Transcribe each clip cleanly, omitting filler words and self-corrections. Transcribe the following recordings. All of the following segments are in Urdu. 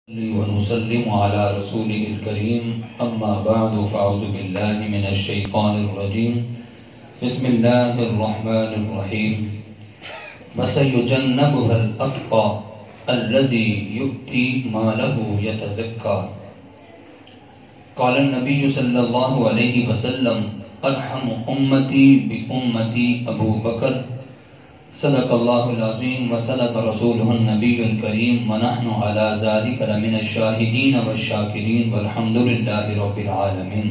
ونسلم على رسوله الكريم أما بعد فأعوذ بالله من الشيطان الرجيم بسم الله الرحمن الرحيم وسيجنبها الأتقى الذي يؤتي ماله يتزكى قال النبي صلى الله عليه وسلم أرحم أمتي بأمتي أبو بكر صدق اللہ العظیم وصدق رسولہ النبی الکریم ونحن على ذلك لمن الشاہدین والشاکرین والحمد للہ رب العالمین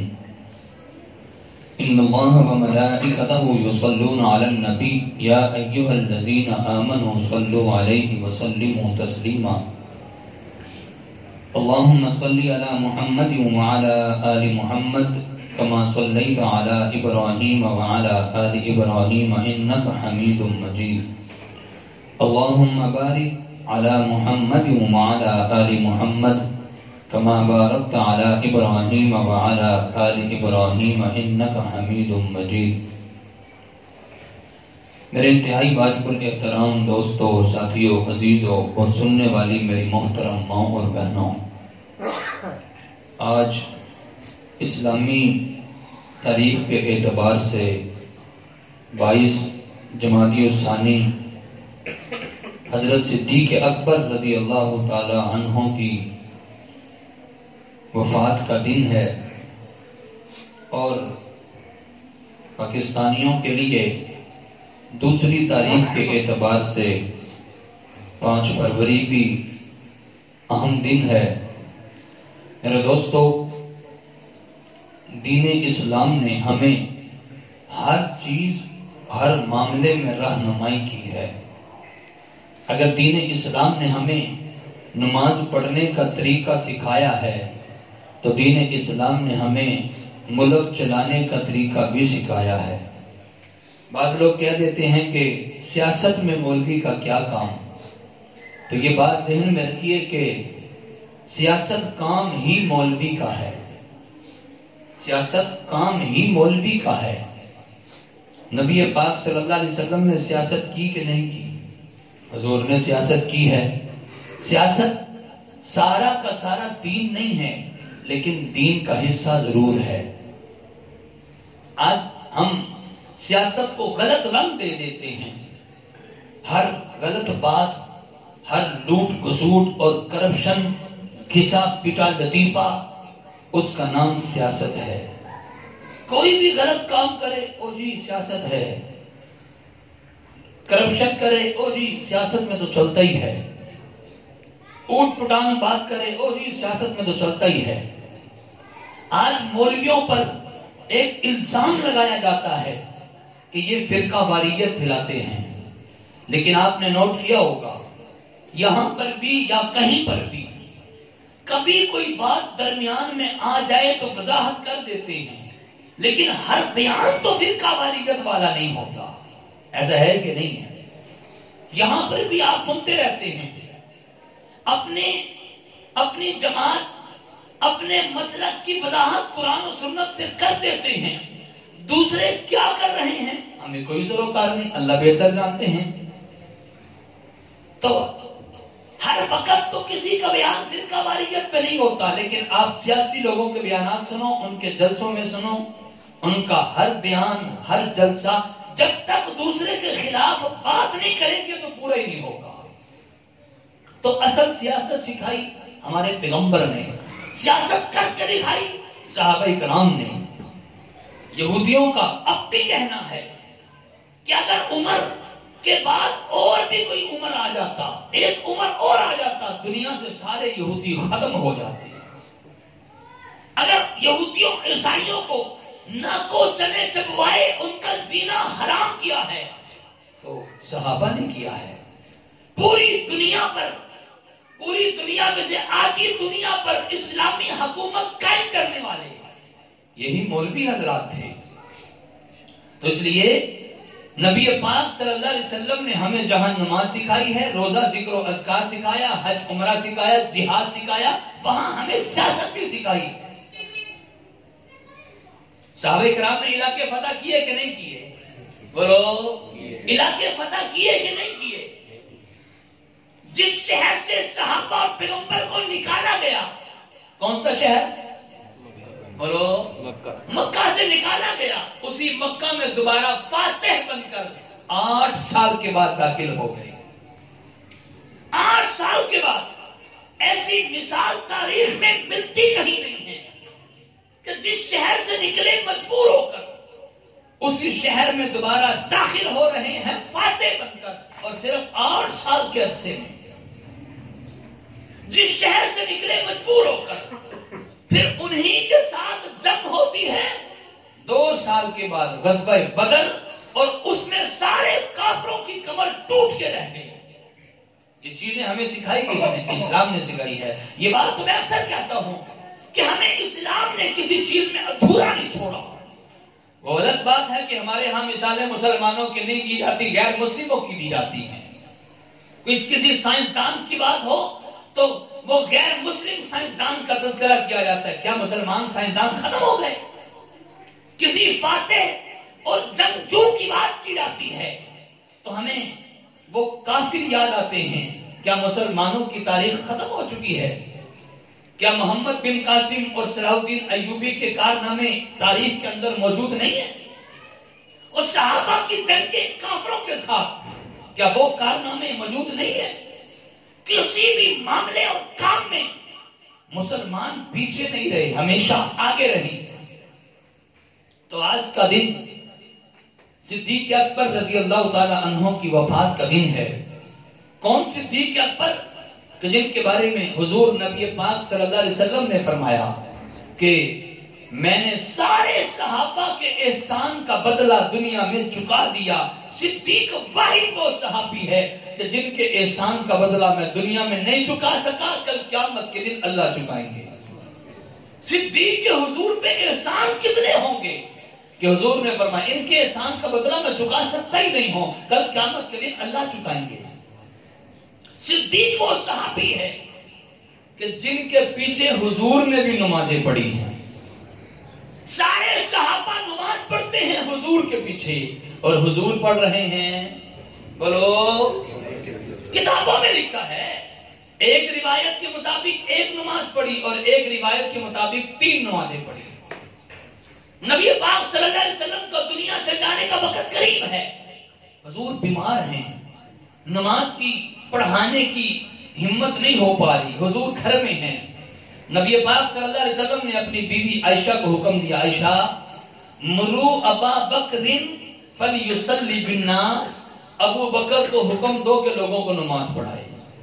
ان اللہ وملائکتہ یصلون علی النبی یا ایہا الذین آمنوا صلوا علیہ وسلموا تسلیما اللہم صلی علی محمد وعلی آل محمد كما صليت على إبراهيم وعلى آل إبراهيم إنك حميد مجيد اللهم بارك على محمد وعلى آل محمد كما باركت على إبراهيم وعلى آل إبراهيم إنك حميد مجيد میرے انتہائی واجب الاحترام دوستوں، ساتھیوں، عزیزوں اور سننے والی میری محترم ماں اور بہنوں، آج اسلامی تاریخ کے اعتبار سے 22 جمادی الثانی حضرت صدیق اکبر رضی اللہ تعالی عنہ کی وفات کا دن ہے، اور پاکستانیوں کے لیے دوسری تاریخ کے اعتبار سے 5 فروری بھی اہم دن ہے۔ میرے دوستو، دین اسلام نے ہمیں ہر چیز، ہر معاملے میں رہنمائی کی ہے۔ اگر دین اسلام نے ہمیں نماز پڑھنے کا طریقہ سکھایا ہے تو دین اسلام نے ہمیں ملک چلانے کا طریقہ بھی سکھایا ہے۔ بعض لوگ کہہ دیتے ہیں کہ سیاست میں مولوی کا کیا کام، تو یہ بات ذہن میں رکھیے کہ سیاست کام ہی مولوی کا ہے، سیاست کام ہی مولوی کا ہے۔ نبی پاک صلی اللہ علیہ وسلم نے سیاست کی کہ نہیں کی؟ حضور نے سیاست کی ہے۔ سیاست سارا کا سارا دین نہیں ہے، لیکن دین کا حصہ ضرور ہے۔ آج ہم سیاست کو غلط رنگ دے دیتے ہیں، ہر غلط بات، ہر لوٹ گھسوٹ اور کرپشن، کھسا پٹا لطیفہ، اس کا نام سیاست ہے۔ کوئی بھی غلط کام کرے او جی سیاست ہے، کرپشن کرے او جی سیاست میں تو چلتا ہی ہے، اوٹ پٹان بات کرے او جی سیاست میں تو چلتا ہی ہے۔ آج مولویوں پر ایک الزام لگایا جاتا ہے کہ یہ فرقہ واریت پھیلاتے ہیں، لیکن آپ نے نوٹ کیا ہوگا یہاں پر بھی یا کہیں پر بھی کبھی کوئی بات درمیان میں آ جائے تو وضاحت کر دیتے ہیں، لیکن ہر بیان تو فرقہ واریت والا نہیں ہوتا۔ ایسا ہے کہ نہیں ہے؟ یہاں پر بھی آپ سنتے رہتے ہیں، اپنی جماعت اپنے مسلک کی وضاحت قرآن و سنت سے کر دیتے ہیں، دوسرے کیا کر رہے ہیں ہمیں کوئی سروکار نہیں، اللہ بہتر جانتے ہیں۔ تو ہر وقت تو کسی کا بیان فرقہ واریت پہ نہیں ہوتا، لیکن آپ سیاسی لوگوں کے بیانات سنو، ان کے جلسوں میں سنو، ان کا ہر بیان، ہر جلسہ جب تک دوسرے کے خلاف بات نہیں کریں گے تو پورا ہی نہیں ہوگا۔ تو اصل سیاست سکھائی ہمارے پیغمبر نے، سیاست کر کے دکھائی صحابہ کرام نے۔ یہودیوں کا اب بھی کہنا ہے کہ اگر عمر کے بعد اور بھی کوئی عمر آ جاتا، ایک عمر اور آ جاتا، دنیا سے سارے یہودی ختم ہو جاتے۔ اگر یہودیوں عیسائیوں کو نہ کو چنے چبوائے ان کا جینا حرام کیا ہے تو صحابہ نے کیا ہے۔ پوری دنیا میں سے آدھی دنیا پر اسلامی حکومت قائم کرنے والے یہی مولوی حضرات تھے۔ تو اس لیے نبی پاک صلی اللہ علیہ وسلم نے ہمیں جہاں نماز سکھائی ہے، روزہ ذکر و اذکار سکھایا، حج عمرہ سکھایا، جہاد سکھایا، وہاں ہمیں سیاست بھی سکھائی۔ صحابہ کرام نے علاقے فتح کیے کہ نہیں کیے؟ بولو، علاقے فتح کیے کہ نہیں کیے؟ جس شہر سے صحابہ اور پیغمبر کو نکالا گیا، کون سا شہر؟ بولو، مکہ سے نکالا گیا، اسی مکہ میں دوبارہ فاتح بن کر 8 سال کے بعد داخل ہو گئے۔ 8 سال کے بعد ایسی مثال تاریخ میں ملتی کہیں نہیں ہے کہ جس شہر سے نکلے مجبور ہو کر اسی شہر میں دوبارہ داخل ہو رہے ہیں فاتح بن کر، اور صرف 8 سال کے عرصے میں۔ جس شہر سے نکلے مجبور ہو کر، پھر انہی کے ساتھ جنگ ہوتی ہے 2 سال کے بعد غزوہ بدر، اور اس میں سارے کافروں کی کمر ٹوٹ کے رہ گئی۔ یہ چیزیں ہمیں سکھائی کس نے؟ اسلام نے سکھائی ہے۔ یہ بات تو میں اکثر کہتا ہوں کہ ہمیں اسلام نے کسی چیز میں ادھورا نہیں چھوڑا۔ وہ الگ بات ہے کہ ہمارے ہاں مثالیں مسلمانوں کی نہیں دی جاتی، غیر مسلموں کی دی جاتی ہیں۔ کسی سائنسدان کی بات ہو تو وہ غیر مسلم سائنسدان کا تذکرہ کیا جاتا ہے۔ کیا مسلمان سائنسدان ختم ہو گئے؟ کسی فاتح اور جنگجو کی بات کی جاتی ہے تو ہمیں وہ کافر یاد آتے ہیں۔ کیا مسلمانوں کی تاریخ ختم ہو چکی ہے؟ کیا محمد بن قاسم اور صلاح الدین ایوبی کے کارنامے تاریخ کے اندر موجود نہیں ہیں؟ اور صحابہ کی جنگ کے کافروں کے ساتھ کیا وہ کارنامے موجود نہیں ہیں؟ کسی بھی معاملے اور کام میں مسلمان پیچھے نہیں رہے، ہمیشہ آگے رہے۔ تو آج کا دن صدیق اکبر رضی اللہ تعالی عنہ کی وفات کا دن ہے۔ کون صدیق اکبر؟ کہ جن کے بارے میں حضور نبی پاک صلی اللہ علیہ وسلم نے فرمایا کہ میں نے سارے صحابہ کے احسان کا بدلہ دنیا میں چکا دیا، صدیق واحد وہ صحابی ہے کہ جن کے احسان کا بدلہ میں دنیا میں نہیں چکا سکا، کل قیامت کے دن اللہ چکائیں گے۔ صدیق کے حضور پہ احسان کتنے ہوں گے کہ حضور نے فرمایا ان کے احسان کا بدلہ میں چکا سکتا ہی نہیں ہوں، کل قیامت کے دن اللہ چکائیں گے۔ صدیق وہ صحابی ہے کہ جن کے پیچھے حضور نے بھی نمازیں پڑھی ہیں۔ سارے صحابہ نماز پڑھتے ہیں حضور کے پیچھے، اور حضور پڑھ رہے ہیں، بولو، کتابوں میں لکھا ہے ایک روایت کے مطابق 1 نماز پڑھی اور ایک روایت کے مطابق 3 نمازیں پڑھی۔ نبی پاک صلی اللہ علیہ وسلم کو دنیا سے جانے کا وقت قریب ہے، حضور بیمار ہیں، نماز کی پڑھانے کی ہمت نہیں ہو پا رہی، حضور گھر میں ہیں۔ نبی پاک صلی اللہ علیہ وسلم نے اپنی بیوی عائشہ کو حکم دیا، عائشہ مرو ابا بکر فلیصلی بالناس، ابو بکر کو حکم دو کہ لوگوں کو نماز پڑھائے۔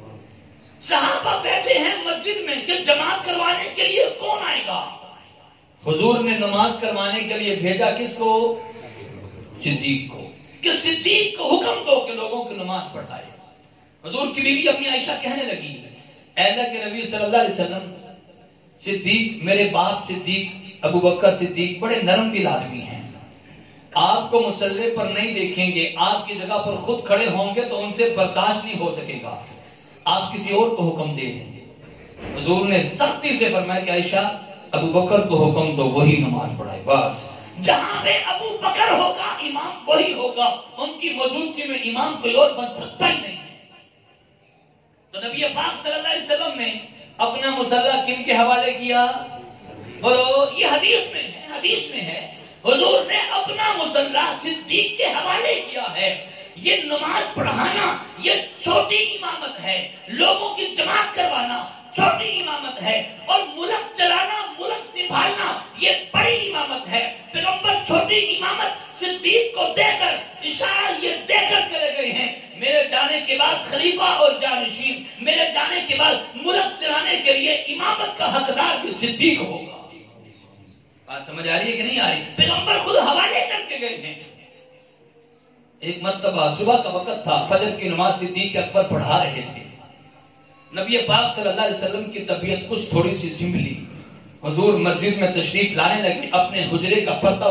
صحابہ بیٹھے ہیں مسجد میں کہ جماعت کروانے کے لیے کون آئے گا؟ حضور نے نماز کروانے کے لیے بھیجا کس کو؟ صدیق کو، کہ صدیق کو حکم دو کہ لوگوں کو نماز پڑھائے۔ حضور کی بیوی اپنی عائشہ کہنے لگی، اے اللہ کے نبی صلی اللہ علیہ وسلم، صدیق میرے باپ صدیق ابو بکر صدیق بڑے نرم دل آدمی ہیں، آپ کو مصلی پر نہیں دیکھیں گے، آپ کی جگہ پر خود کھڑے ہوں گے تو ان سے برداشت نہیں ہو سکے گا، آپ کسی اور کو حکم دے دیں گے۔ حضور نے سختی سے فرمایا کہ عائشہ ابو بکر کو حکم دو، وہی نماز پڑھائے۔ بس جہاں میں ابو بکر ہوگا امام وہی ہوگا، ان کی موجودگی میں امام کوئی اور بن سکتا ہی نہیں ہے۔ تو نبی پاک صلی اللہ علیہ وسلم نے اپنا مصلی کن کے حوالے کیا؟ اور یہ حدیث میں ہے حضور نے اپنا مصلی صدیق کے حوالے کیا ہے۔ یہ نماز پڑھانا یہ چھوٹی امامت ہے، لوگوں کی جماعت کروانا چھوٹی امامت ہے، اور ملک چلانا ملک سنبھالنا یہ بڑی امامت ہے۔ پیغمبر چھوٹی امامت صدیق کو دے کر اشارہ یہ دے کر چلے گئے ہیں، میرے جانے کے بعد خلیفہ اور جانشین، میرے جانے کے بعد ملک چلانے کے لیے امامت کا حقدار بھی صدیق ہوگا۔ بات سمجھ آ رہی ہے کہ نہیں آ رہی؟ پیغمبر خود حوالے کر کے گئے ہیں۔ ایک مرتبہ صبح کا وقت تھا، فجر کی نماز صدیق اکبر پڑھا رہے تھے، نبی پاک صلی اللہ علیہ وسلم کی طبیعت کچھ تھوڑی سی سنبھلی، حضور مسجد میں تشریف لانے لگے، اپنے حجرے کا پردہ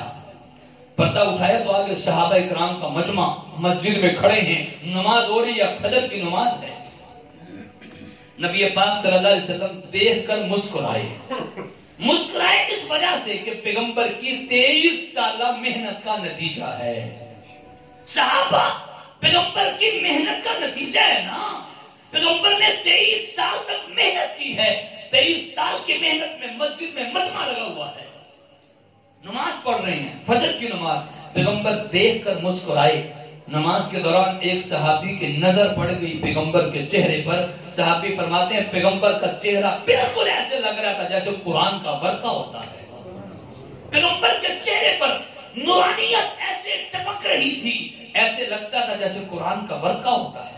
اٹھایا تو آگے صحابہ اکرام کا مجمع مسجد میں کھڑے ہیں، نماز ہو رہی ہے، فجر کی نماز ہے۔ نبی پاک صلی اللہ علیہ وسلم دیکھ کر مسکرائے اس وجہ سے کہ پیغمبر کی 23 سالہ محنت کا نتیجہ ہے۔ صحابہ پیغمبر کی محنت کا نتیجہ ہے نا، پیغمبر نے 23 سال تک محنت کی ہے. 23 سال کی محنت میں مسجد میں مجمع لگا ہوا ہے, نماز پڑھ رہے ہیں, فجر کی نماز. پیغمبر دیکھ کر مسکرائے. نماز کے دوران ایک صحابی کی نظر پڑ گئی پیغمبر کے چہرے پر. صحابی فرماتے ہیں پیغمبر کا چہرہ بالکل ایسے لگ رہا تھا جیسے قرآن کا ورقہ ہوتا ہے. پیغمبر کے چہرے پر نورانیت ایسے ٹپک رہی تھی, ایسے لگتا تھا جیسے قرآن کا ورقہ ہوتا ہے.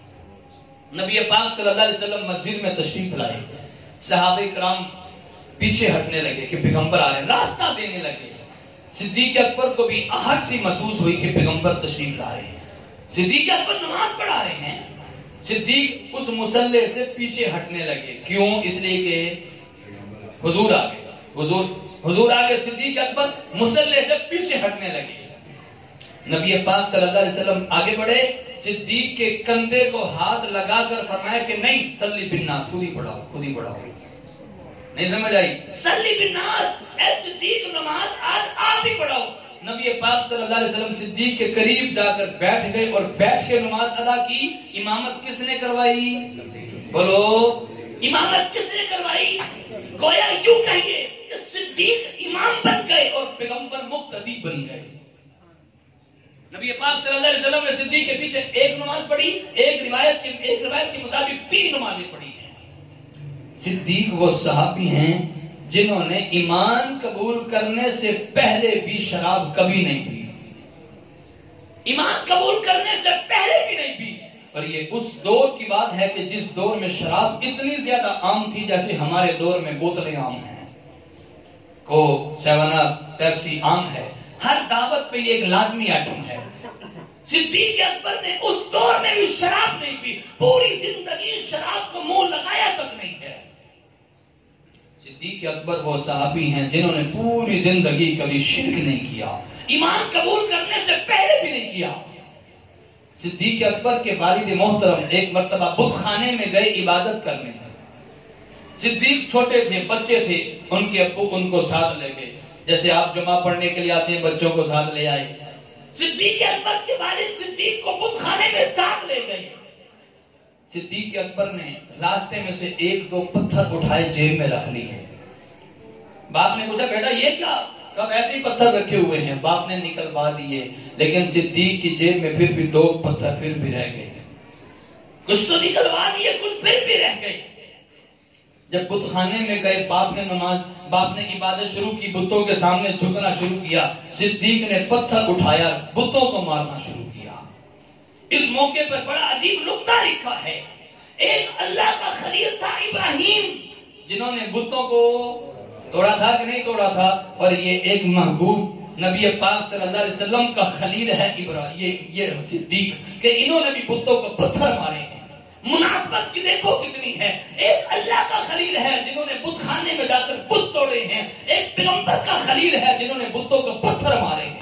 نبی پاک صلی اللہ علیہ وسلم مسجد میں تشریف لائے. صحابہ کرام پیچھے ہٹنے لگے کہ پیغمبر آ رہے ہیں, راستہ دینے لگے. صدیق اکبر کو بھی آہٹ سی محسوس ہوئی کہ پیغمبر تشریف لا رہے ہیں. صدیق اکبر نماز پڑھا رہے ہیں. صدیق اس مصلی سے پیچھے ہٹنے لگے. کیوں؟ اس لیے کہ حضور آ گئے. حضور آگے, صدیق اکبر مصلی سے پیچھے ہٹنے لگے. نبی پاک صلی اللہ علیہ وسلم آگے بڑھے, صدیق کے کندھے کو ہاتھ لگا کر فرمایا کہ نہیں, صلی بالناس, خود ہی پڑھاؤ, خود ہی پڑھاؤ. نہیں سمجھ آئی؟ صلی بالناس, اے صدیق نماز آج آپ ہی پڑھاؤ. نبی پاک صلی اللہ علیہ وسلم صدیق کے قریب جا کر بیٹھ گئے اور بیٹھ کے نماز ادا کی. امامت کس نے کروائی؟ بولو, امامت کس نے کروائی؟ گویا یوں کہیے کہ صدیق امام بن گئے اور پیغمبر مقتدی بن گئے. نبی پاک صلی اللہ علیہ وسلم نے صدیق کے پیچھے ایک نماز پڑھی, ایک روایت کے مطابق 3 نمازیں پڑھی ہیں. صدیق وہ صحابی ہیں جنہوں نے ایمان قبول کرنے سے پہلے بھی شراب کبھی نہیں پی. ایمان قبول کرنے سے پہلے بھی نہیں پی. اور یہ اس دور کی بات ہے کہ جس دور میں شراب اتنی زیادہ عام تھی جیسے ہمارے دور میں بوتلیں عام ہیں, کو 7 اپ, پیپسی عام ہے. ہر دعوت پہ یہ ایک لازمی آئٹم ہے. صدیق اکبر نے اس دور میں بھی شراب نہیں پی, پوری زندگی شراب کو منہ لگایا تک نہیں ہے. صدیق اکبر وہ صحابی ہیں جنہوں نے پوری زندگی کبھی شرک نہیں کیا, ایمان قبول کرنے سے پہلے بھی نہیں کیا. صدیق اکبر کے والد محترم ایک مرتبہ بت خانے میں گئے عبادت کرنے. صدیق چھوٹے تھے, بچے تھے, ان کے ابو ان کو ساتھ لے گئے. جیسے آپ جمعہ پڑھنے کے لیے آتے ہیں بچوں کو ساتھ لے آئے. صدیق اکبر کے والد صدیق کو بت خانے میں ساتھ لے گئے. صدیق اکبر نے راستے میں سے 1-2 پتھر اٹھائے, جیب میں رکھ لیے. باپ نے پوچھا بیٹا یہ کیا؟ کب ایسے ہی پتھر رکھے ہوئے ہیں. باپ نے نکلوا دیے, لیکن صدیق کی جیب میں پھر بھی 2 پتھر پھر بھی رہ گئے. کچھ تو نکلوا دیے, کچھ پھر بھی رہ گئے. جب بت خانے میں گئے, باپ نے عبادت شروع کی, بتوں کے سامنے جھکنا شروع کیا. صدیق نے پتھر اٹھایا, بتوں کو مارنا شروع کیا. اس موقع پر بڑا عجیب نکتہ لکھا ہے. ایک اللہ کا خلیل تھا ابراہیم, جنہوں نے بتوں کو توڑا تھا کہ نہیں توڑا تھا, اور یہ ایک محبوب نبی پاک صلی اللہ علیہ وسلم کا خلیل ہے یہ صدیق, کہ انہوں نے بھی بتوں کو پتھر مارے ہیں. مناسبت کی دیکھو کتنی ہے. ایک اللہ کا خلیل ہے جنہوں نے بت خانے میں جا کر بت توڑے ہیں, ایک پیغمبر کا خلیل ہے جنہوں نے بتوں کو پتھر مارے ہیں.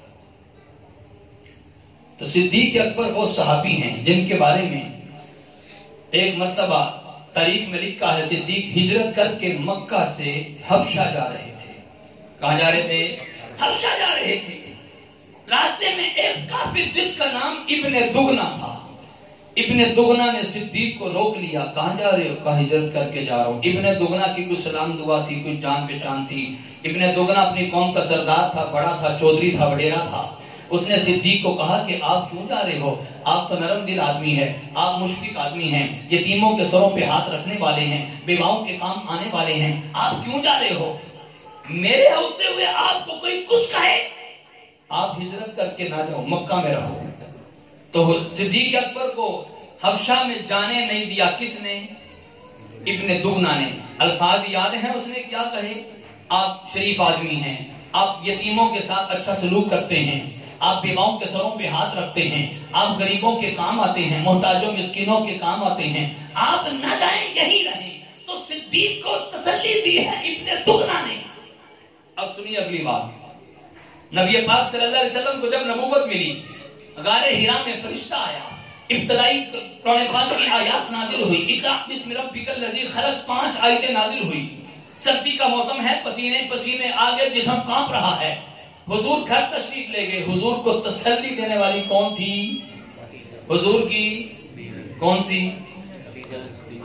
تو صدیق اکبر وہ صحابی ہیں جن کے بارے میں ایک مرتبہ تاریخ میں لکھا ہے, صدیق ہجرت کر کے مکہ سے حبشہ جا رہے تھے. کہاں جا رہے تھے؟ حبشہ جا رہے تھے. راستے میں ایک کافر جس کا نام ابن دگنا تھا, ابن دگنا نے صدیق کو روک لیا. کہاں جا رہے ہو؟ کہا ہجرت کر کے جا رہا ہوں. ابن دگنا کی کوئی سلام دعا تھی, کوئی جان پہچان تھی. ابن دگنا اپنی قوم کا سردار تھا, بڑا تھا, چودھری تھا, وڈیرا تھا. اس نے صدیق کو کہا کہ آپ کیوں جا رہے ہو؟ آپ تو نرم دل آدمی ہیں, آپ مشفق آدمی ہیں, یتیموں کے سروں پہ ہاتھ رکھنے والے ہیں, بیواؤں کے کام آنے والے ہیں, آپ کیوں جا رہے ہو؟ میرے ہوتے ہوئے آپ کو کوئی کچھ کہے, آپ ہجرت کر کے نہ جاؤ, مکہ میں رہو. تو صدیق اکبر کو حبشہ میں جانے نہیں دیا. کس نے؟ ابن دگنا نے. الفاظ یاد ہیں اس نے کیا کہے؟ آپ شریف آدمی ہیں, آپ یتیموں کے ساتھ اچھا سلوک کرتے ہیں, آپ بیواؤں کے سروں پہ ہاتھ رکھتے ہیں, آپ غریبوں کے کام آتے ہیں, محتاجوں مسکینوں کے کام آتے ہیں, آپ نہ جائیں یہی رہیں. تو صدیق کو تسلی دی ہے ابن دگنا نے. اب سنیے اگلی بات. نبی پاک صلی اللہ علیہ وسلم کو جب نبوت ملی, غار ہرا میں فرشتہ آیا, ابتدائی قرآن پاک کی آیات نازل ہوئی. اقرأ بسم ربک الذی خلق, 5 آیتیں نازل ہوئی. سردی کا موسم ہے, پسینے پسینے آگے جسم کانپ رہا ہے. حضور گھر تشریف لے گئے. حضور کو تسلی دینے والی کون تھی؟ حضور کی کون سی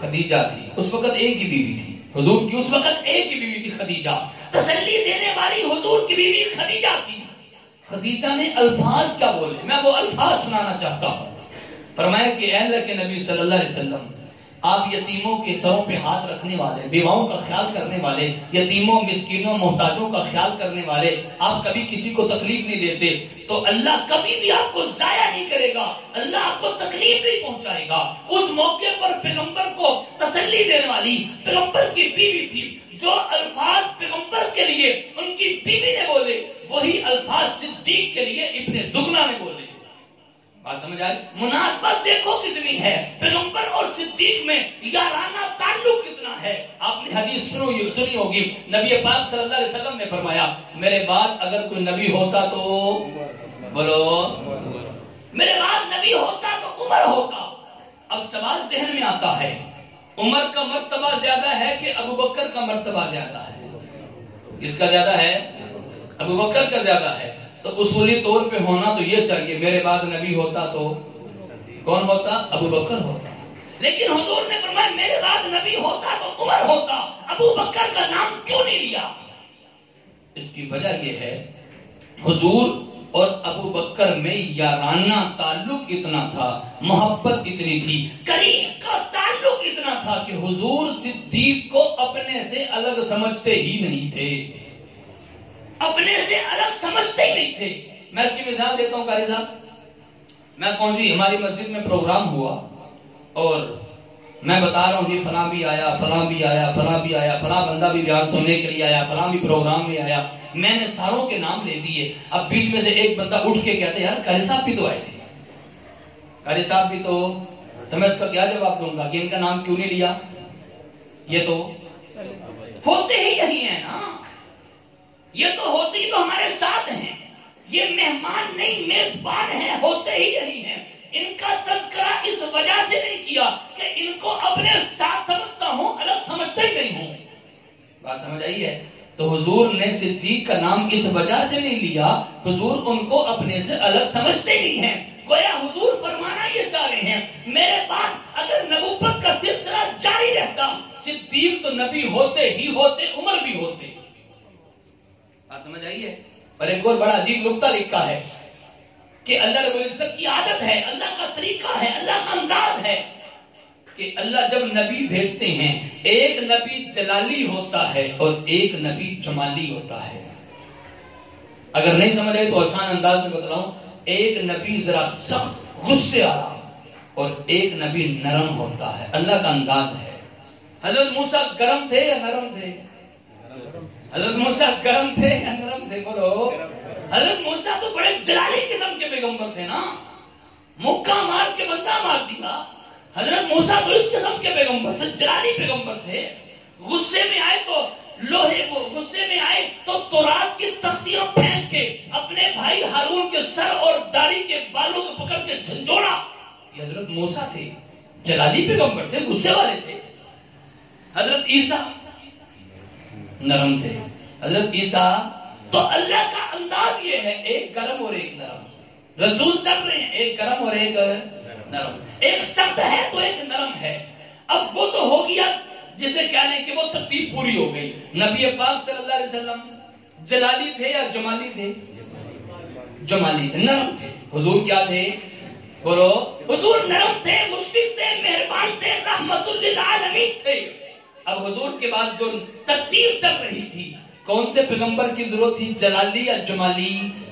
خدیجہ تھی، اس وقت ایک ہی بیوی تھی حضور کی، اس وقت ایک ہی بیوی تھی خدیجہ، تسلی دینے والی حضور کی بیوی خدیجہ تھی۔ خدیجہ نے الفاظ کیا بولے، میں وہ الفاظ سنانا چاہتا ہوں۔ فرمایا کہ اے اللہ کے نبی صلی اللہ علیہ وسلم، آپ یتیموں کے سروں پہ ہاتھ رکھنے والے، بیواؤں کا خیال کرنے والے، یتیموں مسکینوں محتاجوں کا خیال کرنے والے، آپ کبھی کسی کو تکلیف نہیں دیتے، تو اللہ کبھی بھی آپ کو ضائع نہیں کرے گا، اللہ آپ کو تکلیف نہیں پہنچائے گا۔ اس موقع پر پیغمبر کو تسلی دینے والی پیغمبر کی بیوی تھی، جو الفاظ پیغمبر کے لیے ان کی بیوی نے بولے وہی الفاظ صدیق کے لیے ابن دگنا نے بولے۔ بات سمجھ آئی؟ مناسبت دیکھو کتنی ہے، پیغمبر اور صدیق میں یارانہ تعلق کتنا ہے۔ آپ نے حدیث سنی ہوگی، نبی پاک صلی اللہ علیہ وسلم نے فرمایا میرے بعد اگر کوئی نبی ہوتا تو بولو، میرے بعد نبی ہوتا تو عمر ہوتا۔ اب سوال ذہن میں آتا ہے، عمر کا مرتبہ زیادہ ہے کہ ابو بکر کا مرتبہ زیادہ ہے؟ کس کا زیادہ ہے؟ ابو بکر کا زیادہ ہے۔ تو اصولی طور پہ ہونا تو یہ چاہیے میرے بعد نبی ہوتا تو کون ہوتا؟ ابو بکر ہوتا۔ لیکن حضور نے فرمایا میرے بعد نبی ہوتا تو عمر ہوتا، ابو بکر کا نام کیوں نہیں لیا؟ اس کی وجہ یہ ہے حضور اور ابو بکر میں یارانہ تعلق اتنا تھا، محبت اتنی تھی، قریب کا تعلق اتنا تھا کہ حضور صدیق کو اپنے سے الگ سمجھتے ہی نہیں تھے، اپنے سے الگ سمجھتے ہی نہیں تھے۔ میں اس کی مثال دیتا ہوں قاری صاحب، میں پہنچی ہماری مسجد میں پروگرام ہوا اور میں بتا رہا ہوں جی فلاں بھی آیا، فلاں بھی آیا، فلاں بھی آیا، فلاں بندہ بھی بیان سننے کے لیے آیا، فلاں بھی پروگرام میں آیا، میں نے ساروں کے نام لے دیے۔ اب بیچ میں سے ایک بندہ اٹھ کے کہتے یار قاری صاحب بھی تو آئے تھے، قاری صاحب بھی تو میں اس کا کیا جواب دوں گا کہ ان کا نام کیوں نہیں لیا؟ یہ تو ہوتے ہی یہی ہیں نا، یہ تو ہوتے ہی تو ہمارے ساتھ ہیں، یہ مہمان نہیں میزبان ہیں، ہوتے ہی یہی ہیں۔ ان کا تذکرہ اس وجہ سے نہیں کیا کہ ان کو اپنے ساتھ سمجھتا ہوں، الگ سمجھتا ہی نہیں ہوں۔ بات سمجھ آئی ہے؟ تو حضور نے صدیق کا نام اس وجہ سے نہیں لیا، حضور ان کو اپنے سے الگ سمجھتے نہیں ہیں۔ گویا حضور فرمانا یہ چاہ رہے ہیں میرے بعد اگر نبوت کا سلسلہ جاری رہتا، صدیق تو نبی ہوتے ہی ہوتے، عمر بھی ہوتے۔ بات سمجھ آئی ہے؟ اور ایک اور بڑا عجیب نقطہ لکھا ہے کہ اللہ رب العزت کی عادت ہے، اللہ کا طریقہ ہے، اللہ کا انداز ہے کہ اللہ جب نبی بھیجتے ہیں ایک نبی جلالی ہوتا ہے اور ایک نبی جمالی ہوتا ہے۔ اگر نہیں سمجھ رہے تو آسان انداز میں بتلاؤں، ایک نبی ذرا سخت غصے والا اور ایک نبی نرم ہوتا ہے، اللہ کا انداز ہے۔ حضرت موسیٰ گرم تھے یا نرم تھے؟ حضرت موسیٰ گرم تھے یا نرم تھے؟ بولو۔ حضرت موسیٰ تو بڑے جلالی قسم کے پیغمبر تھے نا، مکہ مار کے بندہ مار دیا۔ حضرت موسیٰ تو اس قسم کے پیغمبر تھے، جلالی پیغمبر تھے۔ غصے میں آئے تو لوہے کو، غصے میں آئے تو تورات کی تختیاں پھینک کے اپنے بھائی ہارون کے سر اور داڑھی کے بالوں کو پکڑ کے جھنجھوڑا۔ یہ حضرت موسیٰ تھے، جلالی پیغمبر تھے، غصے والے تھے۔ حضرت عیسیٰ نرم تھے۔ حضرت عیسیٰ تو اللہ کا انداز یہ ہے، ایک گرم اور ایک نرم، رسول چل رہے ہیں، ایک گرم اور ایک نرم، ایک سخت ہے تو ایک نرم ہے۔ اب وہ تو ہو گیا جسے کہنے کہ وہ ترتیب پوری ہو گئی۔ نبی پاک صلی اللہ علیہ وسلم جلالی تھے یا جمالی تھے؟ جمالی تھے، نرم تھے۔ حضور کیا تھے؟ بولو۔ حضور نرم تھے، مشفق تھے، مہربان تھے، رحمت للعالمین تھے۔ اب حضور کے بعد جو ترتیب چل رہی تھی، کون سے پیغمبر کی ضرورت تھی، جلالی یا جمالی؟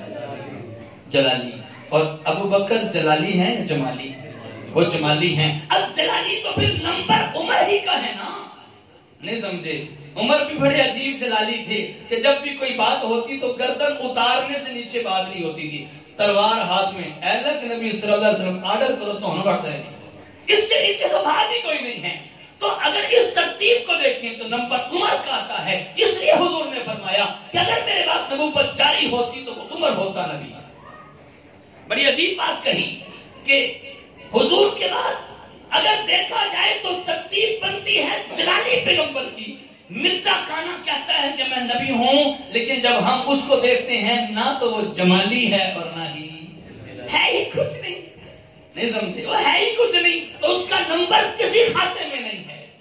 جلالی۔ اور ابو بکر جلالی ہیں یا جمالی؟ وہ جمالی ہیں۔ اب جلالی تو پھر نمبر عمر ہی کا ہے نا، نہیں سمجھے؟ عمر بھی بڑے عجیب جلالی تھے کہ جب بھی کوئی بات ہوتی تو گردن اتارنے سے نیچے بات نہیں ہوتی تھی، تلوار ہاتھ میں، اے اللہ کے نبی صلی اللہ علیہ وسلم آرڈر کرو تو ہونا پڑتا ہے، اس سے نیچے تو بات ہی کوئی نہیں ہے۔ تو اگر اس ترتیب کو دیکھیں تو نمبر عمر کا آتا ہے، اس لیے حضور نے فرمایا کہ اگر میرے بعد نبوت جاری ہوتی تو وہ عمر ہوتا نبی۔ بڑی عجیب بات کہی کہ حضور کے بعد اگر دیکھا جائے تو ترتیب بنتی ہے جلالی پیغمبر کی۔ مرزا کانا کہتا ہے کہ میں نبی ہوں، لیکن جب ہم اس کو دیکھتے ہیں نہ تو وہ جمالی ہے اور نہ ہی ہے کچھ نہیں، نہیں سمجھے؟ وہ ہے ہی کچھ نہیں، تو اس کا نمبر کسی کھاتے میں نہیں ہے۔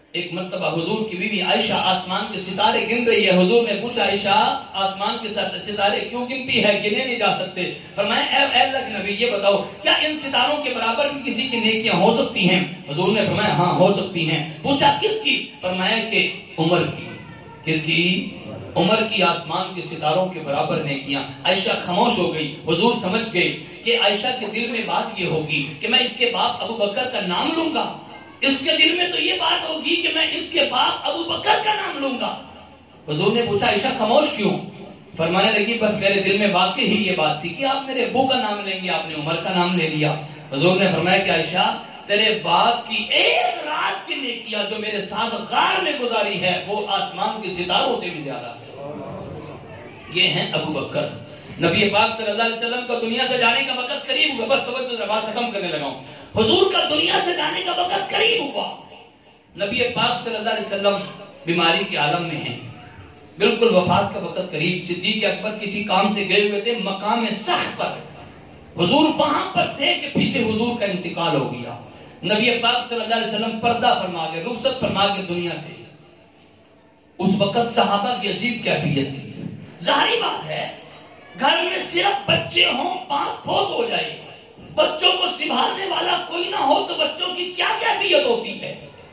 ایک مرتبہ حضور کی بیوی عائشہ آسمان کے ستارے گن رہی ہے. حضور نے پوچھا عائشہ آسمان کے ستارے کیوں گنتی ہے, گنے نہیں جا سکتے؟ فرمایا اے اللہ کے نبی یہ بتاؤ کیا ان ستاروں کے برابر بھی کسی کی نیکیاں ہو سکتی ہیں؟ حضور نے فرمایا ہاں ہو سکتی ہیں. پوچھا کس کی؟ فرمایا کہ عمر کی. کس کی؟ عمر کی آسمان کے ستاروں کے برابر نیکیاں. عائشہ خاموش ہو گئی. حضور سمجھ گئے کہ عائشہ کے دل میں بات یہ ہوگی کہ میں اس کے باپ ابو بکر کا نام لوں گا. اس کے دل میں تو یہ بات ہوگی کہ میں اس کے باپ ابو بکر کا نام لوں گا. حضور نے پوچھا عائشہ خاموش کیوں؟ فرمانے لگی بس میرے دل میں واقعی ہی یہ بات تھی کہ آپ میرے ابو کا نام لیں گے, آپ نے عمر کا نام لے لیا. حضور نے فرمایا کہ عائشہ تیرے باپ کی ایک رات کی نیکیاں جو میرے ساتھ غار میں گزاری ہے وہ آسمان کے ستاروں سے بھی زیادہ ہے. یہ ہیں ابو بکر. نبی پاک صلی اللہ علیہ وسلم کا دنیا سے جانے کا وقت قریب ہوا. بس توجہ ذرا بات ختم کرنے لگا ہوں. حضور کا دنیا سے جانے کا وقت قریب ہوا. نبی پاک صلی اللہ علیہ وسلم بیماری کے عالم میں ہیں, بالکل وفات کا وقت قریب. صدیق اکبر کسی کام سے گئے ہوئے تھے مقام سخت پر. حضور وہاں پر تھے کہ پیچھے حضور کا انتقال ہو گیا. نبی پاک صلی اللہ علیہ وسلم پردہ فرما کے رخصت فرما کے دنیا سے. اس وقت صحابہ کی عجیب کیفیت تھی. ظاہری بات ہے گھر میں صرف بچے ہوں, باپ فوت ہو جائے, بچوں کو سنبھالنے والا کوئی نہ ہو تو بچوں کی کیا کیفیت ہوتی ہے.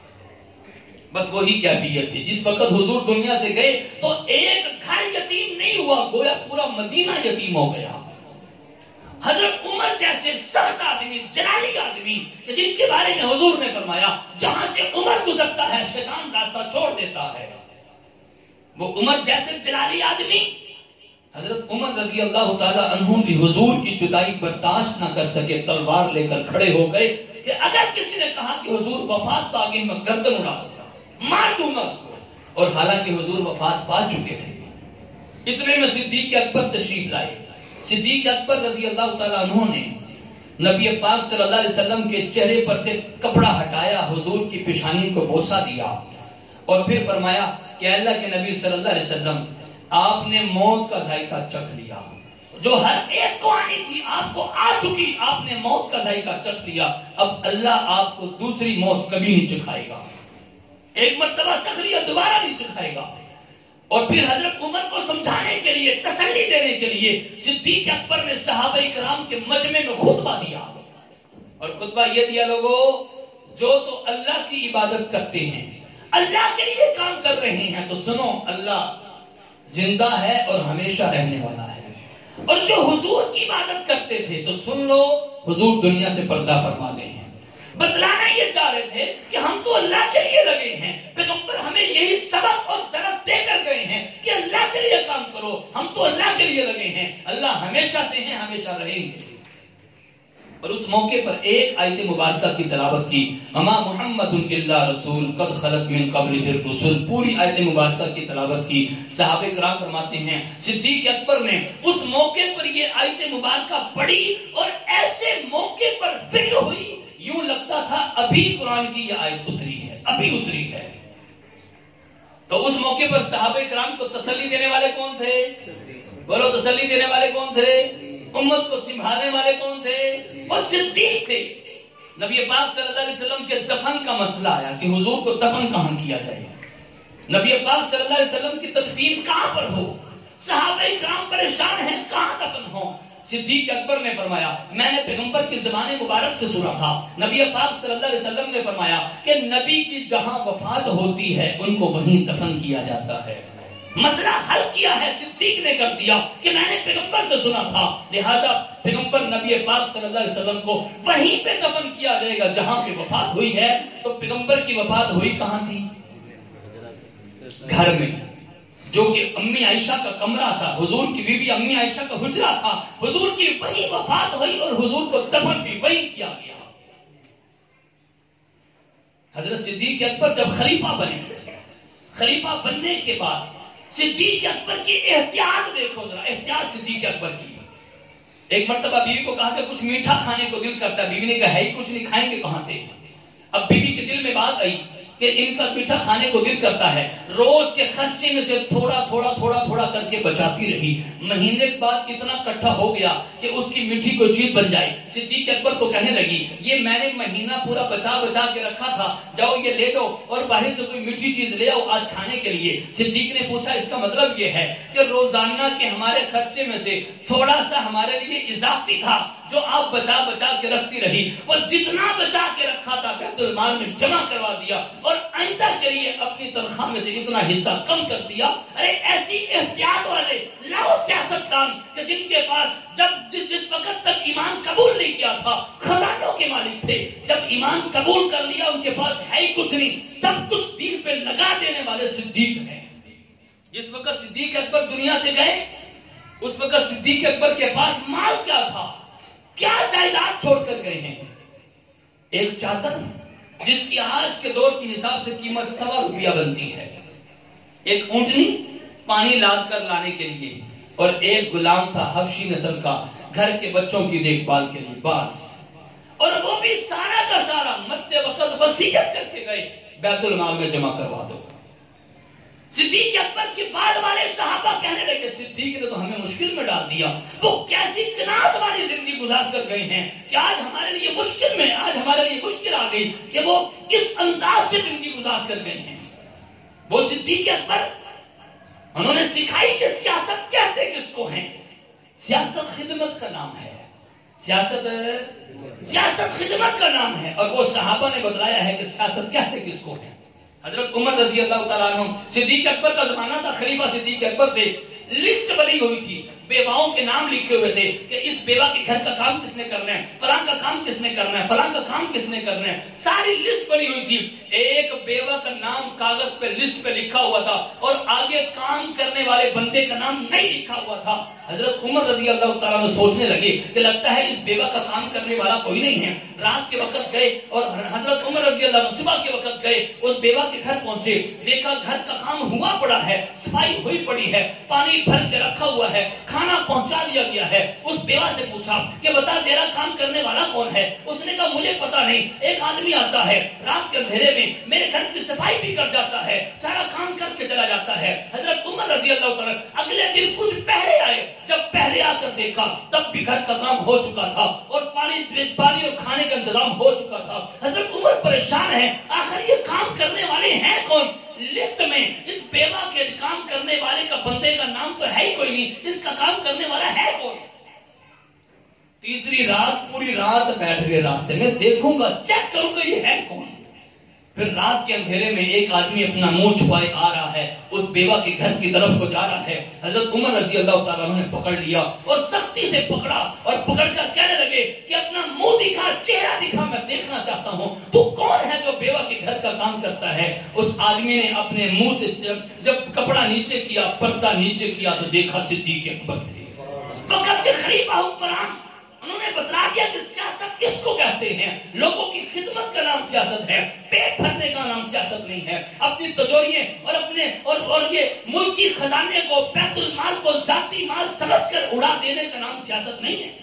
بس وہی کیفیت تھی. جس وقت حضور دنیا سے گئے تو ایک گھر یتیم نہیں ہوا, گویا پورا مدینہ یتیم ہو گیا. حضرت عمر جیسے سخت آدمی, جلالی آدمی, جن کے بارے میں حضور نے فرمایا جہاں سے عمر گزرتا ہے شیطان راستہ چھوڑ دیتا ہے, وہ عمر جیسے جلالی آدمی. حضرت عمر رضی اللہ تعالی عنہ بھی حضور کی جدائی برداشت نہ کر سکے, تلوار لے کر کھڑے ہو گئے کہ اگر کسی نے کہا کہ حضور وفات پا گئے میں گردن اڑا دوں گا, مار دوں گا اس کو. اور حالانکہ حضور وفات پا چکے تھے. اتنے میں صدیق اکبر تشریف لائے. صدیق اکبر رضی اللہ تعالی عنہ نے نبی پاک صلی اللہ علیہ وسلم کے چہرے پر سے کپڑا ہٹایا, حضور کی پیشانی کو بوسہ دیا اور پھر فرمایا کہ اللہ کے نبی صلی اللہ علیہ وسلم آپ نے موت کا ذائقہ چکھ لیا, جو ہر ایک کو آنی تھی آپ کو آ چکی, آپ نے موت کا ذائقہ چکھ لیا, اب اللہ آپ کو دوسری موت کبھی نہیں چکھائے گا. ایک مرتبہ چکھ لیا دوبارہ نہیں چکھائے گا. اور پھر حضرت عمر کو سمجھانے کے لیے, تسلی دینے کے لیے صدیق اکبر نے صحابہ کرام کے مجمع میں خطبہ دیا. اور خطبہ یہ دیا لوگوں جو تو اللہ کی عبادت کرتے ہیں, اللہ کے لیے کام کر رہے ہیں تو سنو اللہ زندہ ہے اور ہمیشہ رہنے والا ہے. اور جو حضور کی عبادت کرتے تھے تو سن لو حضور دنیا سے پردہ فرما گئے ہیں. بتلانا یہ چاہ رہے تھے کہ ہم تو اللہ کے لیے لگے ہیں, پیغمبر ہمیں یہی سبق اور درس دے کر گئے ہیں کہ اللہ کے لیے کام کرو, ہم تو اللہ کے لیے لگے ہیں, اللہ ہمیشہ سے ہیں, ہمیشہ رہیں گے. اور اس موقع پر ایک آیت مبارکہ کی تلاوت کی, اما محمد الا رسول قد خلت من قبلہ الرسل, پوری آیت مبارکہ کی تلاوت کی. صحابہ کرام فرماتے ہیں صدیق اکبر نے اس موقع پر یہ آیت مبارکہ پڑھی اور ایسے موقع پر فکر ہوئی یوں لگتا تھا ابھی قرآن کی یہ آیت اتری ہے, ابھی اتری ہے. تو اس موقع پر صحابہ کرام کو تسلی دینے والے کون تھے؟ بولو تسلی دینے والے کون تھے؟ امت کو سنبھالنے والے کون تھے؟ وہ صدیق تھے. نبی پاک صلی اللہ علیہ وسلم کے دفن کا مسئلہ آیا کہ حضور کو دفن کہاں کیا جائے, نبی پاک صلی اللہ علیہ وسلم کی تدفین کہاں پر ہو. صحابہ کرام پریشان ہیں کہاں دفن ہو. صدیق اکبر نے فرمایا میں نے پیغمبر کی زبان مبارک سے سنا تھا, نبی پاک صلی اللہ علیہ وسلم نے فرمایا کہ نبی کی جہاں وفات ہوتی ہے ان کو وہیں دفن کیا جاتا ہے. مسئلہ حل کیا ہے, صدیق نے کر دیا کہ میں نے پیغمبر سے سنا تھا, لہذا پیغمبر نبی پاک صلی اللہ علیہ وسلم کو وہیں پہ دفن کیا جائے گا جہاں پہ وفات ہوئی ہے. تو پیغمبر کی وفات ہوئی کہاں تھی؟ گھر میں, جو کہ امی عائشہ کا کمرہ تھا, حضور کی بیوی امی عائشہ کا حجرہ تھا. حضور کی وہی وفات ہوئی اور حضور کو دفن بھی وہی کیا گیا. حضرت صدیق اکبر جب خلیفہ بنے, خلیفہ بننے کے بعد صدیق اکبر کی احتیاط دیکھو ذرا, احتیاط صدیق اکبر کی. ایک مرتبہ بیوی کو کہا کہ کچھ میٹھا کھانے کو دل کرتا ہے, بیوی نے کہا ہے کچھ نہیں, کھائیں گے کہاں سے. اب بیوی کے دل میں بات آئی کہ ان کا میٹھا کھانے کو دل کرتا ہے، روز کے خرچے میں سے تھوڑا تھوڑا تھوڑا تھوڑا کر کے بچاتی رہی، مہینے کے بعد اتنا اکٹھا ہو گیا کہ اس کی میٹھی کوئی چیز بن جائے۔ صدیق اکبر کو کہنے لگی یہ میں نے مہینہ پورا بچا بچا کے رکھا تھا، جاؤ یہ لے جاؤ اور باہر سے کوئی میٹھی چیز لے آؤ آج کھانے کے لیے۔ صدیق نے پوچھا اس کا مطلب یہ ہے کہ روزانہ کے ہمارے خرچے میں سے تھوڑا سا ہمارے لیے اضافی تھا جو آپ بچا بچا کے رکھتی رہی، اور جتنا بچا کے رکھا تھا بیت المال میں جمع کروا دیا اور آئندہ کے لیے اپنی تنخواہ میں سے اتنا حصہ کم کر دیا۔ ارے ایسی احتیاط والے لاؤ سیاستدان کہ جن کے پاس جس وقت تک ایمان قبول نہیں کیا تھا خزانوں کے مالک تھے، جب ایمان قبول کر لیا ان کے پاس ہے ہی کچھ نہیں، سب کچھ دین پہ لگا دینے والے صدیق ہیں۔ جس وقت صدیق اکبر دنیا سے گئے اس وقت صدیق اکبر کے پاس مال کیا تھا، کیا جائیداد چھوڑ کر گئے ہیں؟ ایک چادر جس کی آج کے دور کے حساب سے قیمت 1.25 روپیہ بنتی ہے، ایک اونٹنی پانی لاد کر لانے کے لیے، اور ایک غلام تھا حبشی نسل کا گھر کے بچوں کی دیکھ بھال کے لیے بس، اور وہ بھی سارا کا سارا مرتے وقت وصیت کر کے گئے بیت المال میں جمع کروا دو۔ صدیق اکبر کے بعد والے صحابہ کہنے لگے صدیق نے تو ہمیں مشکل میں ڈال دیا، وہ کیسی قناعت والی زندگی گزار کر گئے ہیں کہ آج ہمارے لیے مشکل آ گئی کہ وہ کس انداز سے زندگی گزار کر گئے ہیں۔ وہ صدیق اکبر انہوں نے سکھائی کہ سیاست کہتے کس کو ہیں؟ سیاست خدمت کا نام ہے، سیاست خدمت کا نام ہے، اور وہ صحابہ نے بتلایا ہے کہ سیاست کہتے کس کو ہیں۔ حضرت عمر رضی اللہ تعالیٰ عنہ، صدیق اکبر کا زمانہ تھا، خلیفہ صدیق اکبر تھے، لسٹ بنی ہوئی تھی، بیواؤں کے نام لکھے ہوئے تھے کہ اس بیوہ کے گھر کا کام کس نے کرنا ہے، فلاں کا کام کس نے کرنا ہے، فلاں کا کام کس نے کرنا ہے، ساری لسٹ بنی ہوئی تھی۔ ایک بیوہ کا نام کاغذ پہ لسٹ پہ لکھا ہوا تھا اور آگے کام کرنے والے بندے کا نام نہیں لکھا ہوا تھا۔ حضرت عمر رضی اللہ تعالیٰ عنہ سوچنے لگے کہ لگتا ہے اس بیوہ کا کام کرنے والا کوئی نہیں ہے۔ رات کے وقت گئے اور حضرت عمر رضی اللہ عنہ صبح کے وقت گئے، اس بیوہ کے گھر پہنچے، دیکھا گھر کا کام ہوا پڑا ہے، صفائی ہوئی پڑی ہے، پانی بھر کے رکھا ہوا ہے، کھانا پہنچا دیا گیا ہے۔ اس بیوہ سے پوچھا کہ بتا تیرا کام کرنے والا کون ہے؟ اس نے کہا مجھے پتا نہیں، ایک آدمی آتا ہے رات کے اندھیرے میں میرے گھر کی صفائی بھی کر جاتا ہے، سارا کام کر کے چلا جاتا ہے۔ حضرت عمر رضی اللہ تعالیٰ اگلے دن کچھ پہلے آئے، جب پہلے آ کر دیکھا تب بھی گھر کا کام ہو چکا تھا اور پانی اور کھانے کا انتظام ہو چکا تھا۔ حضرت عمر پریشان ہے، آخر یہ کام کرنے والے ہیں کون؟ لسٹ میں اس بیوہ کے کام کرنے والے کا بندے کا نام تو ہے ہی کوئی نہیں، اس کا کام کرنے والا ہے کون؟ تیسری رات پوری رات بیٹھ گئے راستے میں، دیکھوں گا چیک کروں گا یہ ہے کون۔ پھر رات کے اندھیرے میں ایک آدمی اپنا منہ چھپائے آ رہا ہے، اس بیوہ کے گھر کی طرف کو جا رہا ہے۔ حضرت عمر رضی اللہ تعالیٰ نے پکڑ لیا اور سختی سے پکڑا اور پکڑ کر کہنے لگے کہ اپنا منہ دکھا، چہرہ دکھا، میں دیکھنا چاہتا ہوں تو کون ہے جو بیوہ کے گھر کا کام کرتا ہے۔ اس آدمی نے اپنے منہ سے جب کپڑا نیچے کیا، پردہ نیچے کیا تو دیکھا صدیق اکبر تھے، وقت کے خلیفہ حکمران۔ انہوں نے بتلا دیا کہ سیاست کس کو کہتے ہیں، لوگوں کی خدمت کا نام سیاست ہے، پیٹ بھرنے کا نام سیاست نہیں ہے، اپنی تجوریے اور یہ ملکی خزانے کو، بیت المال کو ذاتی مال سمجھ کر اڑا دینے کا نام سیاست نہیں ہے۔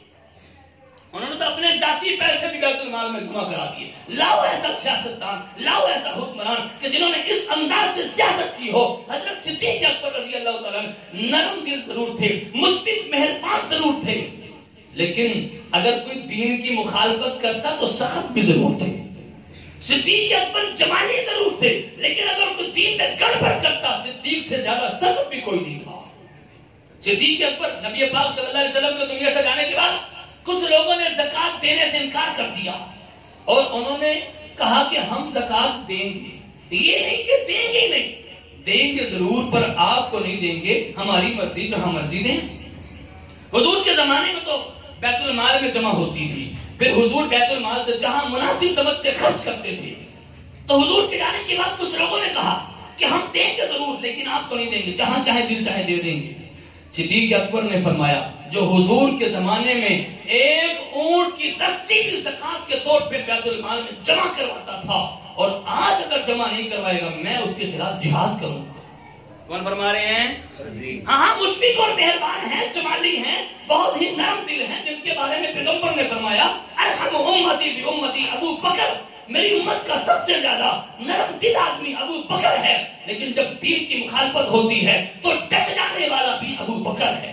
انہوں نے تو اپنے ذاتی پیسے بھی بیت المال میں جمع کرا دیے۔ لاؤ ایسا سیاستدان، لاؤ ایسا حکمران کہ جنہوں نے اس انداز سے سیاست کی ہو۔ حضرت صدیق اکبر رضی اللہ تعالیٰ نرم دل ضرور تھے، مشفق مہربان ضرور تھے، لیکن اگر کوئی دین کی مخالفت کرتا تو سخت بھی ضرور تھے۔ صدیق اکبر جمالی ضرور تھے، لیکن اگر کوئی دین میں گڑبڑ کرتا صدیق سے زیادہ سخت بھی کوئی نہیں تھا۔ صدیق اکبر نبی پاک صلی اللہ علیہ وسلم کے دنیا سے جانے کے بعد کچھ لوگوں نے زکوٰۃ دینے سے انکار کر دیا اور انہوں نے کہا کہ ہم زکوٰۃ دیں گے، یہ نہیں کہ دیں گے ہی نہیں، دیں گے ضرور پر آپ کو نہیں دیں گے، ہماری مرضی جہاں مرضی دیں۔ حضور کے زمانے میں تو بیت المال میں جمع ہوتی تھی، پھر حضور بیت المال سے جہاں مناسب سمجھتے خرچ کرتے تھے، تو حضور کے جانے کے بعد کچھ لوگوں نے کہا کہ ہم دیں گے ضرور لیکن آپ کو نہیں دیں گے، جہاں چاہے دل چاہے دے دیں گے۔ صدیق اکبر نے فرمایا جو حضور کے زمانے میں ایک اونٹ کی رسی بھی زکوٰۃ کے طور پہ بیت المال میں جمع کرواتا تھا اور آج اگر جمع نہیں کروائے گا میں اس کے خلاف جہاد کروں گا۔ کون فرما رہے ہیں؟ ہاں مشفق اور مہربان ہیں، جمالی ہیں، بہت ہی نرم دل ہیں، جن کے بارے میں پیغمبر نے فرمایا ارحم امتی بامتی ابو بکر، میری امت کا سب سے زیادہ نرم دل آدمی ابو بکر ہے، لیکن جب دین کی مخالفت ہوتی ہے تو ڈٹ جانے والا بھی ابو بکر ہے۔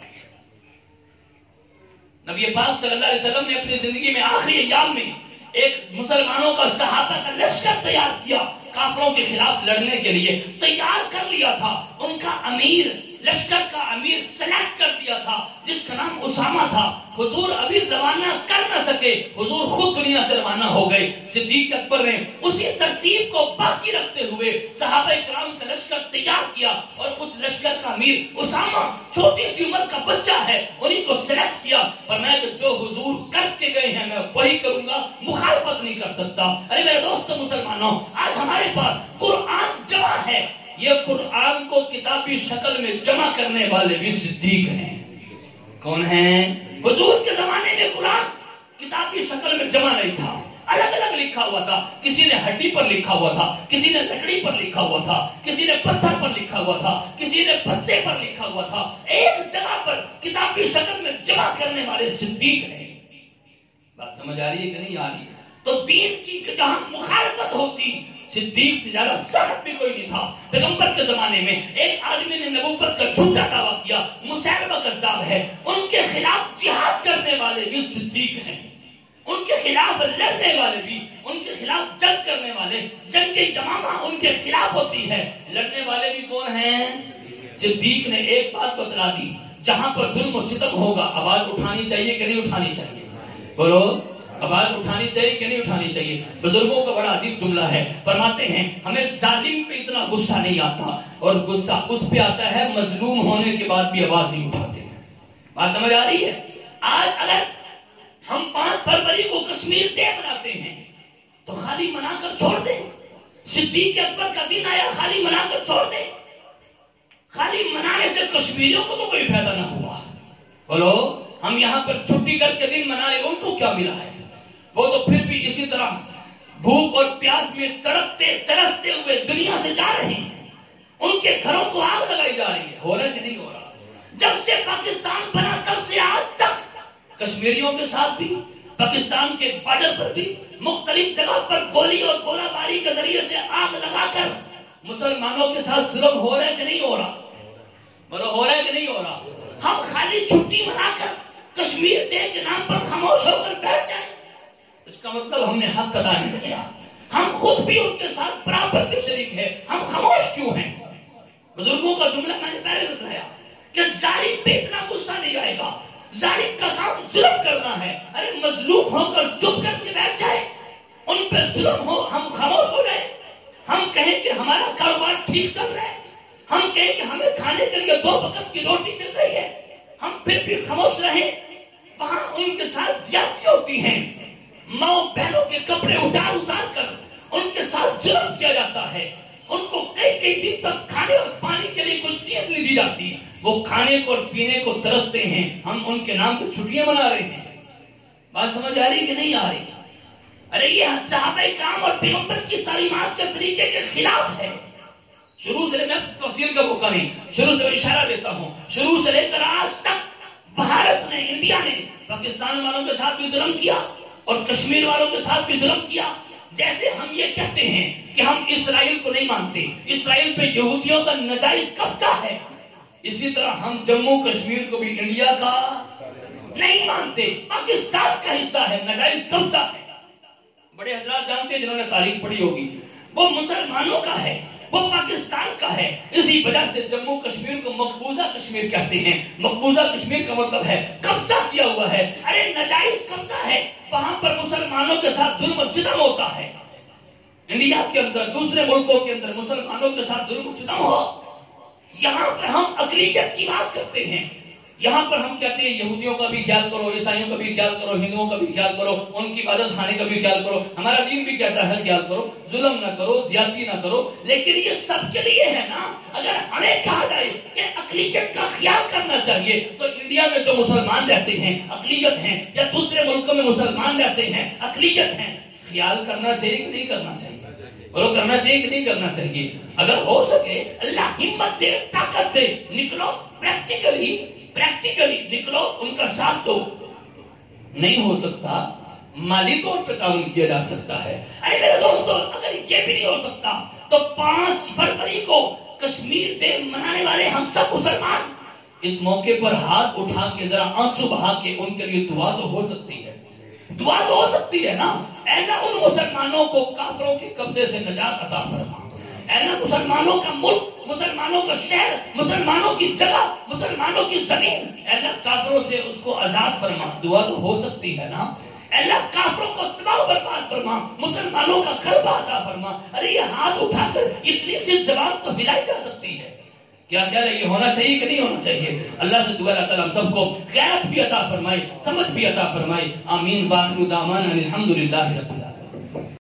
نبی پاک صلی اللہ علیہ وسلم نے اپنی زندگی میں آخری ایام میں ایک مسلمانوں کا صحابہ کا لشکر تیار کیا، کافروں کے خلاف لڑنے کے لیے تیار کر لیا تھا۔ ان کا امیر، لشکر کا امیر سلیکٹ کر دیا تھا، جس کا نام اسامہ تھا۔ حضور ابھی روانہ کر نہ سکے، حضور خود دنیا سے روانہ ہو گئے۔ صدیق اکبر نے اسی ترتیب کو باقی رکھتے ہوئے صحابہ کرام کا لشکر تیار کیا، اور اس لشکر کا امیر اسامہ چھوٹی سی عمر کا بچہ ہے، انہیں کو سلیکٹ کیا۔ فرمایا کہ جو حضور کر کے گئے ہیں میں وہی کروں گا، مخالفت نہیں کر سکتا۔ ارے میرے دوست مسلمانوں، آج ہمارے پاس قرآن جمع ہے، یہ قرآن کو کتابی شکل میں جمع کرنے والے بھی صدیق ہیں۔ کون ہیں؟ حضور کے زمانے میں قرآن کتابی شکل میں جمع نہیں تھا، الگ الگ لکھا ہوا تھا۔ کسی نے ہڈی پر لکھا ہوا تھا، کسی نے لکڑی پر لکھا ہوا تھا، کسی نے پتھر پر لکھا ہوا تھا، کسی نے پتے پر لکھا ہوا تھا۔ ایک جگہ پر کتابی شکل میں جمع کرنے والے صدیق ہیں۔ بات سمجھ آ رہی ہے کہ نہیں آ رہی؟ تو دین کی جہاں مخالفت ہوتی، صدیق سے زیادہ سخت بھی کوئی نہیں تھا۔ پیغمبر کے زمانے میں ایک آدمی نے نبوت کا جھوٹا دعویٰ کیا، مسیلمہ کذاب ہے، ان کے خلاف جہاد کرنے والے بھی صدیق ہیں، ان کے خلاف لڑنے والے بھی، ان کے خلاف جنگ کرنے والے، جنگ یمامہ ان کے خلاف ہوتی ہے، لڑنے والے بھی کون ہیں؟ صدیق نے ایک بات بتلا دی، جہاں پر ظلم و ستم ہوگا آواز اٹھانی چاہیے کہ نہیں اٹھانی چاہیے؟ بولو، آواز اٹھانی چاہیے کہ نہیں اٹھانی چاہیے؟ بزرگوں کا بڑا عجیب جملہ ہے، فرماتے ہیں ہمیں ظالم پہ اتنا غصہ نہیں آتا، اور غصہ اس پہ آتا ہے مظلوم ہونے کے بعد بھی آواز نہیں اٹھاتے ہیں۔ بات سمجھ آ رہی ہے؟ آج اگر ہم 5 فروری کو کشمیر ڈے مناتے ہیں تو خالی منا کر چھوڑ دیں؟ صدیق اکبر کا دن آیا خالی منا کر چھوڑ دیں؟ خالی منانے سے کشمیریوں کو تو کوئی فائدہ نہ ہوا۔ بولو، ہم یہاں پر چھٹی کر کے دن منا رہے، ان کو کیا ملا ہے؟ وہ تو پھر بھی اسی طرح بھوک اور پیاس میں تڑپتے ترستے ہوئے دنیا سے جا رہے ہیں، ان کے گھروں کو آگ لگائی جا رہی ہے۔ ہو رہا ہے کہ نہیں ہو رہا؟ جب سے پاکستان بنا تب سے آج تک کشمیریوں کے ساتھ بھی، پاکستان کے بارڈر پر بھی مختلف جگہ پر گولی اور گولہ باری کے ذریعے سے آگ لگا کر مسلمانوں کے ساتھ ظلم ہو رہا ہے کہ نہیں ہو رہا؟ بولو، ہو رہا ہے کہ نہیں ہو رہا؟ ہم خالی چھٹی منا کر کشمیر ڈے کے نام پر خاموش ہو کر بیٹھ جائیں، اس کا مطلب ہم نے حق ادا نہیں کیا۔ ہم خود بھی ان کے ساتھ برابر کے شریک ہیں، ہم خاموش کیوں ہیں؟ بزرگوں کا جملہ میں نے پہلے بتایا کہ ظالم پہ اتنا غصہ نہیں آئے گا، ظالم کا کام ظلم کرنا ہے۔ ارے مظلوم ہو کر چپ کر کے بیٹھ جائے، ان پہ ظلم ہو ہم خاموش ہو جائیں، ہم کہیں کہ ہمارا کاروبار ٹھیک چل رہا ہے، ہم کہیں کہ ہمیں کھانے کے لیے 2 وقت کی روٹی مل رہی ہے، ہم پھر بھی خاموش رہیں۔ وہاں ان کے ساتھ زیادتی ہوتی ہیں، ماں بہنوں کے کپڑے اتار کر ان کے ساتھ ظلم کیا جاتا ہے، ان کو کئی دن تک کھانے اور پانی کے لیے کوئی چیز نہیں دی جاتی، وہ کھانے کو اور پینے کو ترستے ہیں، ہم ان کے نام پہ چھٹیاں منا رہے ہیں۔ بات سمجھ آ رہی کہ نہیں آ رہی؟ ارے یہ صحابہ کرام اور پیغمبر کی تعلیمات کے طریقے کے خلاف ہے۔ شروع سے میں تفصیل کا موقع نہیں، شروع سے اشارہ دیتا ہوں، شروع سے لے کر آج تک بھارت نے، انڈیا نے پاکستان والوں کے ساتھ بھی ظلم کیا اور کشمیر والوں کے ساتھ بھی ظلم کیا۔ جیسے ہم یہ کہتے ہیں کہ ہم اسرائیل کو نہیں مانتے، اسرائیل پہ یہودیوں کا ناجائز قبضہ ہے، اسی طرح ہم جموں کشمیر کو بھی انڈیا کا نہیں مانتے، پاکستان کا حصہ ہے، ناجائز قبضہ ہے۔ بڑے حضرات جانتے ہیں جنہوں نے تاریخ پڑھی ہوگی، وہ مسلمانوں کا ہے، وہ پاکستان کا ہے۔ اسی وجہ سے جموں کشمیر کو مقبوضہ کشمیر کہتے ہیں۔ مقبوضہ کشمیر کا مطلب ہے قبضہ کیا ہوا ہے، ارے ناجائز قبضہ ہے، وہاں پر مسلمانوں کے ساتھ ظلم و ستم ہوتا ہے۔ انڈیا کے اندر، دوسرے ملکوں کے اندر مسلمانوں کے ساتھ ظلم و ستم ہو، یہاں پر ہم اقلیت کی بات کرتے ہیں، یہاں پر ہم کہتے ہیں یہودیوں کا بھی خیال کرو، عیسائیوں کا بھی خیال کرو، ہندوؤں کا بھی خیال کرو، ان کی عبادت خانے کا بھی خیال کرو، ہمارا دین بھی کہتا ہے خیال کرو، ظلم نہ کرو، زیادتی نہ کرو، لیکن یہ سب کے لیے ہے نا۔ اگر ہمیں کہا جائے کہ اقلیت کا خیال کرنا چاہیے تو انڈیا میں جو مسلمان رہتے ہیں اقلیت ہیں، یا دوسرے ملکوں میں مسلمان رہتے ہیں اقلیت ہیں، خیال کرنا چاہیے کہ نہیں کرنا چاہیے؟ بولو، کرنا چاہیے کہ نہیں کرنا چاہیے؟ اگر ہو سکے اللہ ہمت دے، طاقت دے، نکلو پریکٹیکلی نکلو، ان کا ساتھ دو۔ نہیں ہو سکتا مالی طور پہ تعاون کیا جا سکتا ہے. ارے میرے دوستو، اگر یہ بھی نہیں ہو سکتا تو 5 فروری کو کشمیر ڈے منانے والے ہم سب مسلمان اس موقع پر ہاتھ اٹھا کے ذرا آنسو بہا کے ان کے لیے دعا تو ہو سکتی ہے. دعا تو ہو سکتی ہے نا. اے اللہ ان مسلمانوں کو کافروں کے قبضے سے نجات عطا فرما. اے اللہ مسلمانوں کا ملک، مسلمانوں کا شہر، مسلمانوں کی جگہ، مسلمانوں کی زمین، اے اللہ کافروں سے اس کو آزاد فرما. دعا تو ہو سکتی ہے نا. اے اللہ کافروں کو تباہ و برباد فرما، مسلمانوں کا غلبہ عطا فرما. ارے یہ ہاتھ اٹھا کر اتنی سی زبان تو ہلائی جا سکتی ہے. کیا خیال ہے، یہ ہونا چاہیے کہ نہیں ہونا چاہیے؟ اللہ سے دعا اللہ تعالیٰ ہم سب کو غیرت بھی عطا فرمائے، سمجھ بھی عطا فرمائے. آمین. وآخر دعوانا الحمدللہ رب العالمین.